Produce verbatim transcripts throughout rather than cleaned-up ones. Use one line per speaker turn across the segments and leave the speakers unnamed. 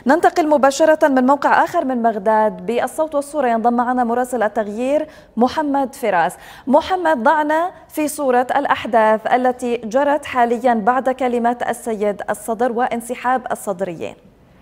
ننتقل مباشرة من موقع آخر من بغداد. بالصوت والصورة ينضم معنا مراسل التغيير محمد فراس. محمد، ضعنا في صورة الأحداث التي جرت حاليا بعد كلمات السيد الصدر وانسحاب الصدريين.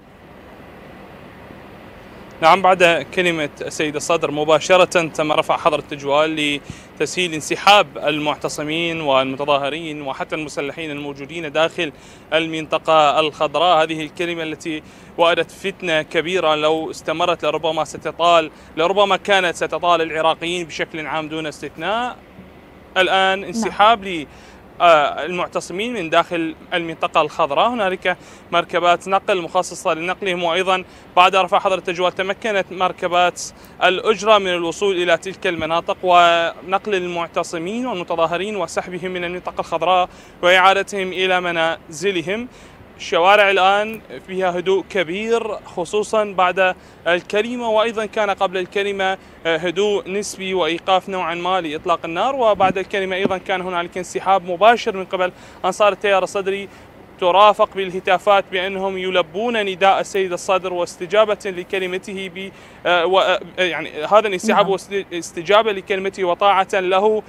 نعم، بعد كلمة السيد الصدر مباشرة تم رفع حظر التجوال لتسهيل انسحاب المعتصمين والمتظاهرين وحتى المسلحين الموجودين داخل المنطقة الخضراء. هذه الكلمة التي وأدت فتنة كبيرة لو استمرت لربما ستطال لربما كانت ستطال العراقيين بشكل عام دون استثناء. الآن انسحاب لي المعتصمين من داخل المنطقة الخضراء. هنالك مركبات نقل مخصصة لنقلهم، وأيضا بعد رفع حظر التجوال تمكنت مركبات الأجرة من الوصول إلى تلك المناطق ونقل المعتصمين والمتظاهرين وسحبهم من المنطقة الخضراء وإعادتهم إلى منازلهم. الشوارع الآن فيها هدوء كبير خصوصا بعد الكلمة، وأيضا كان قبل الكلمة هدوء نسبي وإيقاف نوعا ما لإطلاق النار، وبعد الكلمة أيضا كان هنالك انسحاب مباشر من قبل أنصار التيار الصدري ترافق بالهتافات بأنهم يلبون نداء السيد الصدر واستجابة لكلمته ب يعني هذا الانسحاب واستجابة لكلمته وطاعة له.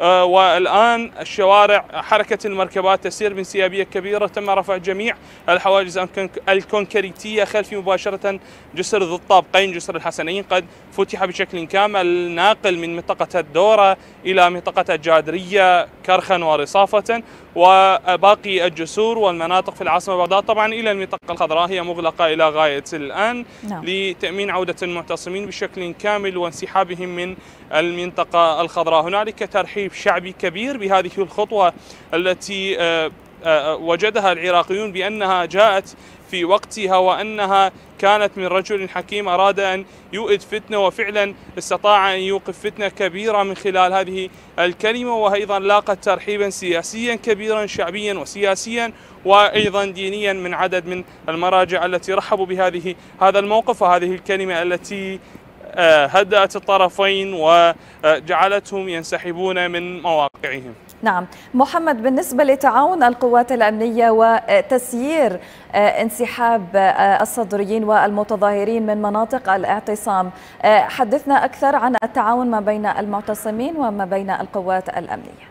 والآن الشوارع حركة المركبات تسير بانسيابية كبيرة. تم رفع جميع الحواجز الكونكريتية خلفي مباشرة. جسر ذو الطابقين جسر الحسنين قد فتح بشكل كامل، ناقل من منطقة الدورة إلى منطقة الجادرية كرخا ورصافة، وباقي الجسور والمناطق في العاصمة بغداد طبعا إلى المنطقة الخضراء هي مغلقة إلى غاية الآن نعم. لتأمين عودة المعتصمين بشكل كامل وانسحابهم من المنطقة الخضراء. هنالك ترحيب شعبي كبير بهذه الخطوة التي وجدها العراقيون بأنها جاءت في وقتها، وأنها كانت من رجل حكيم أراد أن يؤد فتنة وفعلا استطاع أن يوقف فتنة كبيرة من خلال هذه الكلمة، وأيضا لاقت ترحيبا سياسيا كبيرا شعبيا وسياسيا وأيضا دينيا من عدد من المراجع التي رحبوا بهذه هذا الموقف وهذه الكلمة التي هدأت الطرفين وجعلتهم ينسحبون من مواقعهم.
نعم محمد، بالنسبة لتعاون القوات الأمنية وتسيير انسحاب الصدريين والمتظاهرين من مناطق الاعتصام، حدثنا أكثر عن التعاون ما بين المعتصمين وما بين القوات الأمنية.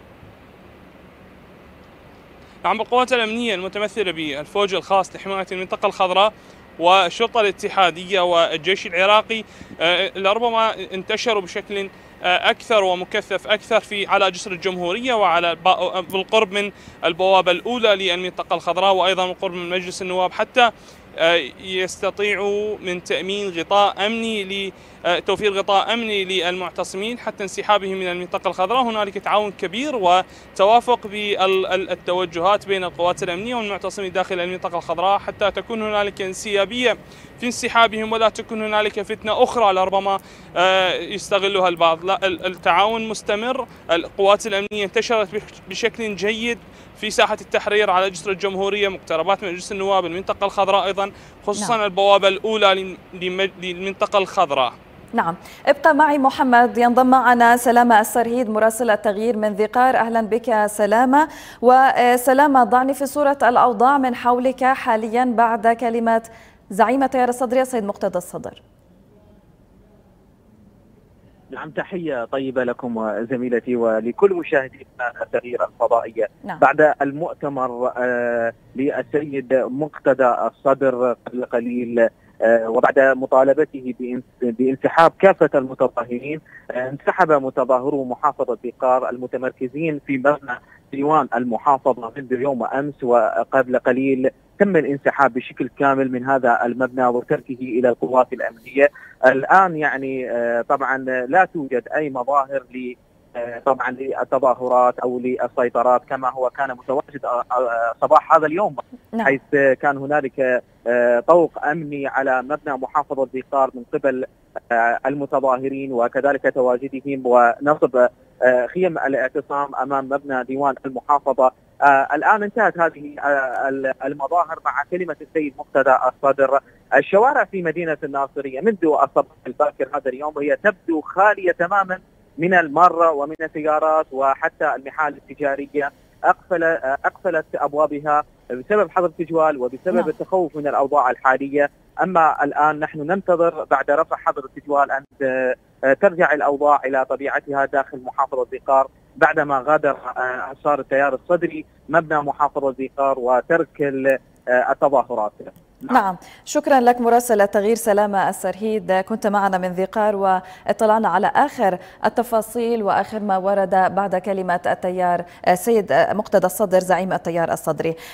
نعم، القوات الأمنية المتمثلة بالفوج الخاص لحماية المنطقة الخضراء والشرطة الاتحادية والجيش العراقي لربما انتشروا بشكل أكثر ومكثف أكثر في على جسر الجمهورية وعلى بالقرب من البوابة الأولى للمنطقة الخضراء، وأيضا بالقرب من مجلس النواب، حتى يستطيعوا من تأمين غطاء أمني لتوفير غطاء أمني للمعتصمين حتى انسحابهم من المنطقة الخضراء. هنالك تعاون كبير وتوافق بالتوجهات بين القوات الأمنية والمعتصمين داخل المنطقة الخضراء حتى تكون هنالك انسيابية في انسحابهم ولا تكون هنالك فتنة أخرى لربما يستغلها البعض. لا، التعاون مستمر. القوات الأمنية انتشرت بشكل جيد في ساحة التحرير على جسر الجمهورية، مقتربات من مجلس النواب، المنطقة الخضراء أيضا، خصوصا نعم. البوابة الأولى للمنطقة الخضراء.
نعم، ابقى معي محمد. ينضم معنا سلامة السرهيد مراسل التغيير من ذي قار. أهلا بك سلامة. وسلامة، ضعني في صورة الأوضاع من حولك حاليا بعد كلمات زعيم التيار الصدري السيد مقتدى الصدر.
نعم، تحية طيبة لكم زميلتي ولكل مشاهدي التغيير الفضائية. نعم. بعد المؤتمر آه للسيد مقتدى الصدر قبل قليل آه وبعد مطالبته بانسحاب كافة المتظاهرين، آه انسحب متظاهرو محافظة ذي قار المتمركزين في مبنى ديوان المحافظة منذ يوم أمس، وقبل قليل تم الانسحاب بشكل كامل من هذا المبنى وتركه إلى القوات الأمنية. الآن يعني طبعا لا توجد أي مظاهر ل طبعا للتظاهرات أو للسيطرات كما هو كان متواجد صباح هذا اليوم، حيث كان هنالك طوق أمني على مبنى محافظة ذي قار من قبل المتظاهرين وكذلك تواجدهم ونصب خيم الاعتصام أمام مبنى ديوان المحافظة. آه الآن انتهت هذه آه المظاهر مع كلمة السيد مقتدى الصدر. الشوارع في مدينة الناصرية منذ الصباح الباكر هذا اليوم هي تبدو خالية تماما من المارة ومن السيارات، وحتى المحال التجارية أقفل أقفلت أبوابها بسبب حظر التجوال وبسبب
نعم.
التخوف من الأوضاع الحالية. أما الآن نحن ننتظر بعد رفع حظر التجوال أن ترجع الأوضاع إلى طبيعتها داخل محافظة ذي قار بعدما غادر أنصار التيار الصدري مبنى محافظة ذي قار وترك التظاهرات.
نعم، شكرا لك مراسل تغيير سلامة السرهيد، كنت معنا من ذي قار واطلعنا على آخر التفاصيل وآخر ما ورد بعد كلمة التيار السيد مقتدى الصدر زعيم التيار الصدري.